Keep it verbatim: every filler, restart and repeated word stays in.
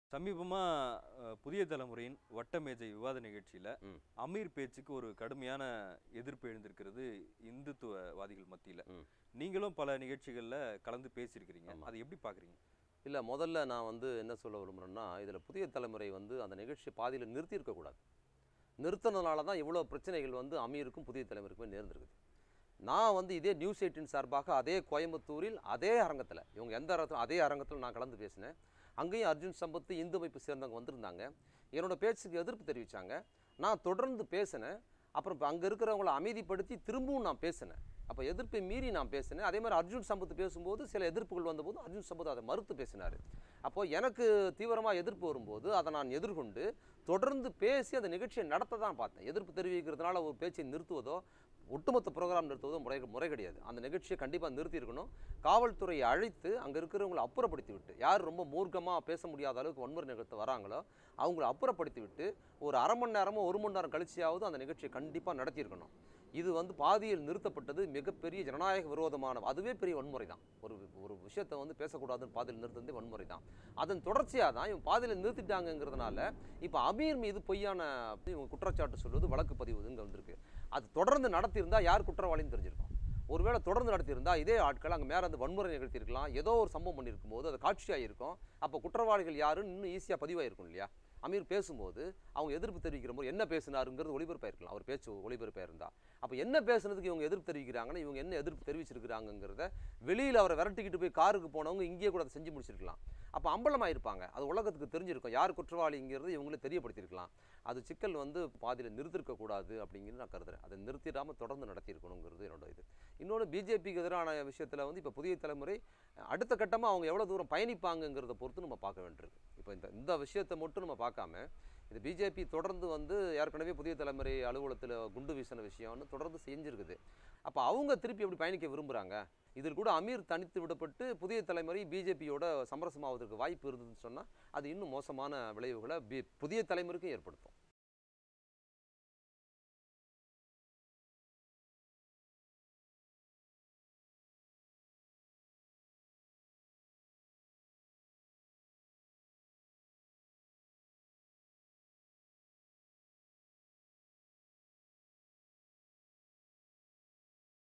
சமீபமா அ புதிய தலைமுறையின் வட்டமேஜை விவாத நிகழ்ச்சியில, ம். அமீர் பேச்சுக்கு ஒரு கடுமையான எதிர்ப்பு எழுந்திருக்கிறது இந்துத்துவவாதிகள் மத்தியில. ம். நீங்களும் பல நிகழ்ச்சிகள்ல கலந்து பேசியிருக்கிறீங்க. ஆமா. அத எப்படி பார்க்குறீங்க? இல்ல முதல்ல நான் வந்து என்ன சொல்ல விரும்புறேன்னா, இதில புதிய தலைமுறை வந்து அந்த நிகழ்ச்சிய பாதியில நிறுத்தியிருக்கக்கூடாது. நிறுத்துனதுனால தான் இவ்வளோ பிரச்சனைகள் வந்து அமீருக்கும், புதிய தலைமுறைக்குமே நேர்ந்திருக்குது. நான் வந்து இதே நியூஸ் எய்ட்டீன் சார்பாக அதே கோயம்புத்தூரில் அதே அரங்கத்தில, இவங்க எந்த அரங்கத்தில அதே அரங்கத்தில நான் கலந்து பேசினேன். அங்கேயும் அர்ஜுன் சம்பத், இந்து அமைப்பு சேர்ந்தவங்க வந்திருந்தாங்க. என்னோட பேச்சுக்கு எதிர்ப்பு தெரிவிச்சாங்க. நான் தொடர்ந்து பேசினேன். அப்புறம் இப்ப அங்க இருக்கிறவங்கள அமைதிப்படுத்தி திரும்பவும் நான் பேசினேன். அப்ப எதிர்ப்பை மீறி நான் பேசினேன். அதே மாரி அர்ஜுன் சம்பத் பேசும்போது சில எதிர்ப்புகள் வந்தபோது அர்ஜுன் சம்பத் அதை மறுத்து பேசினாரு. அப்போ எனக்கு தீவிரமா எதிர்ப்பு வரும்போது அதை நான் எதிர்கொண்டு தொடர்ந்து பேசி அந்த நிகழ்ச்சியை நடத்த தான் பார்த்தேன். எதிர்ப்பு தெரிவிக்கிறதுனால ஒரு பேச்சை நிறுத்துவதோ, ஒட்டுமொத்த புரோகிராம் நிறுத்துவதோ முறை முறை கிடையாது. அந்த நிகழ்ச்சியை கண்டிப்பாக நிறுத்தியிருக்கணும். காவல்துறையை அழைத்து அங்கே இருக்கிறவங்களை அப்புறப்படுத்தி விட்டு, யார் ரொம்ப மூர்க்கமாக பேச முடியாத அளவுக்கு வன்முறை நிகழ்த்த வராங்களோ அவங்கள அப்புறப்படுத்தி விட்டு ஒரு அரை மணி நேரமோ ஒரு மணி நேரம் கழிச்சியாவது அந்த நிகழ்ச்சியை கண்டிப்பாக நடத்தியிருக்கணும். இது வந்து பாதியில் நிறுத்தப்பட்டது மிகப்பெரிய ஜனநாயக விரோதமான, அதுவே பெரிய வன்முறை தான். ஒரு ஒரு விஷயத்தை வந்து பேசக்கூடாதுன்னு பாதியில் நிறுத்துறதே வன்முறை தான். அதன் தொடர்ச்சியாக தான் இவங்க பாதியில் நிறுத்திட்டாங்கிறதுனால இப்போ அமீர் மீது பொய்யான இவங்க குற்றச்சாட்டு சொல்வது வழக்கு பதிவு இங்கே வந்திருக்கு. அது தொடர்ந்து நடத்தியிருந்தால் யார் குற்றவாளின்னு தெரிஞ்சிருக்கும். ஒருவேளை தொடர்ந்து நடத்தியிருந்தா இதே ஆட்கள் அங்கே மேலே வந்து வன்முறை நிகழ்த்தியிருக்கலாம், ஏதோ ஒரு சம்பவம் பண்ணியிருக்கும் போது அது காட்சியாக இருக்கும். அப்போ குற்றவாளிகள் யாருன்னு இன்னும் ஈஸியாக பதிவாயிருக்கும் இல்லையா? அமீர் பேசும்போது அவங்க எதிர்ப்பு தெரிவிக்கிற போது என்ன பேசினாருங்கிறது ஒளிபரப்பாயிருக்கலாம், அவர் பேச்சு ஒளிபரப்பாயிருந்தா. அப்போ என்ன பேசுனதுக்கு இவங்க எதிர்ப்பு தெரிவிக்கிறாங்கன்னா இவங்க என்ன எதிர்ப்பு தெரிவிச்சிருக்கிறாங்கிறத வெளியில் அவரை விரட்டிக்கிட்டு போய் காருக்கு போனவங்க இங்கேயே கூட அதை செஞ்சு முடிச்சிருக்கலாம். அப்போ அம்பலமாயிருப்பாங்க. அது உலகத்துக்கு தெரிஞ்சிருக்கும் யார் குற்றவாளிங்கிறது இவங்களே தெரியப்படுத்தியிருக்கலாம். அது சிக்கல் வந்து பாதியில் நிறுத்திருக்கக்கூடாது அப்படிங்கிறது நான் கருதுறேன். அதை நிறுத்திடாமல் தொடர்ந்து நடத்தியிருக்கணுங்கிறது என்னோட இது. இன்னொன்று பிஜேபிக்கு எதிரான விஷயத்தில் வந்து இப்போ புதிய தலைமுறை அடுத்த கட்டமாக அவங்க எவ்வளோ தூரம் பயணிப்பாங்கங்கிறத பொறுத்து நம்ம பார்க்க வேண்டியிருக்கு. இப்போ இந்த இந்த விஷயத்தை மட்டும் நம்ம பார்க்காம இது பிஜேபி தொடர்ந்து வந்து ஏற்கனவே புதிய தலைமுறை அலுவலகத்தில் குண்டு வீசின விஷயம்னு தொடர்ந்து செஞ்சுருக்குது. அப்போ அவங்க திருப்பி எப்படி பயணிக்க விரும்புகிறாங்க? இதில் கூட அமீர் தனித்து விடப்பட்டு புதிய தலைமுறை பிஜேபியோட சமரசமாவதற்கு வாய்ப்பு இருந்ததுன்னு சொன்னால் அது இன்னும் மோசமான விளைவுகளை பி புதிய தலைமுறைக்கும் ஏற்படுத்தும்.